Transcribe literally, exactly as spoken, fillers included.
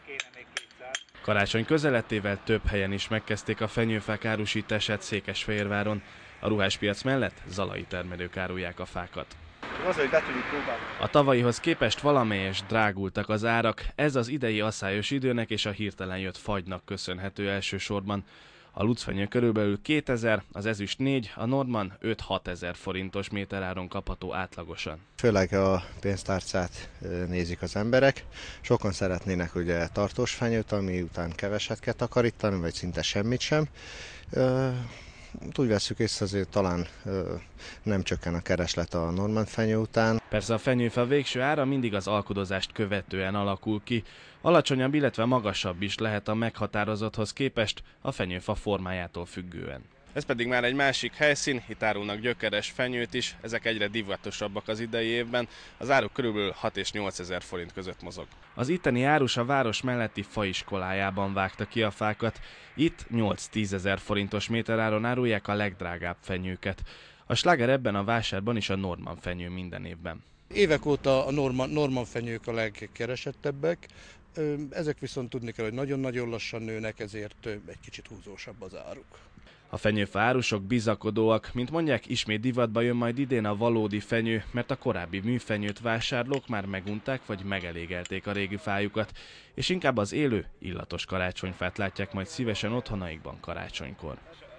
Karácsony közelettével több helyen is megkezdték a fenyőfák árusítását Székesfehérváron. A ruháspiac mellett zalai termelők árulják a fákat. A tavalyihoz képest valamelyest drágultak az árak, ez az idei aszályos időnek és a hirtelen jött fagynak köszönhető elsősorban. A lucfenyő körülbelül kétezer, az ezüst négy, a Nordman öt-hat ezer forintos méteráron kapható átlagosan. Főleg a pénztárcát nézik az emberek. Sokan szeretnének ugye tartós fenyőt, ami után keveset kell takarítani, vagy szinte semmit sem. Úgy vesszük észre, azért talán ö, nem csökken a kereslet a Norman fenyő után. Persze a fenyőfa végső ára mindig az alkudozást követően alakul ki. Alacsonyabb, illetve magasabb is lehet a meghatározotthoz képest a fenyőfa formájától függően. Ez pedig már egy másik helyszín, itt árulnak gyökeres fenyőt is, ezek egyre divatosabbak az idei évben, az áruk körülbelül hat és nyolc ezer forint között mozog. Az itteni árus a város melletti faiskolájában vágta ki a fákat, itt nyolc-tízezer forintos méteráron árulják a legdrágább fenyőket. A sláger ebben a vásárban is a Norman fenyő minden évben. Évek óta a Norman, Norman fenyők a legkeresettebbek, ezek viszont tudni kell, hogy nagyon-nagyon lassan nőnek, ezért egy kicsit húzósabb az áruk. A fenyőfa árusok bizakodóak, mint mondják, ismét divatba jön majd idén a valódi fenyő, mert a korábbi műfenyőt vásárlók már megunták vagy megelégelték a régi fájukat, és inkább az élő, illatos karácsonyfát látják majd szívesen otthonaikban karácsonykor.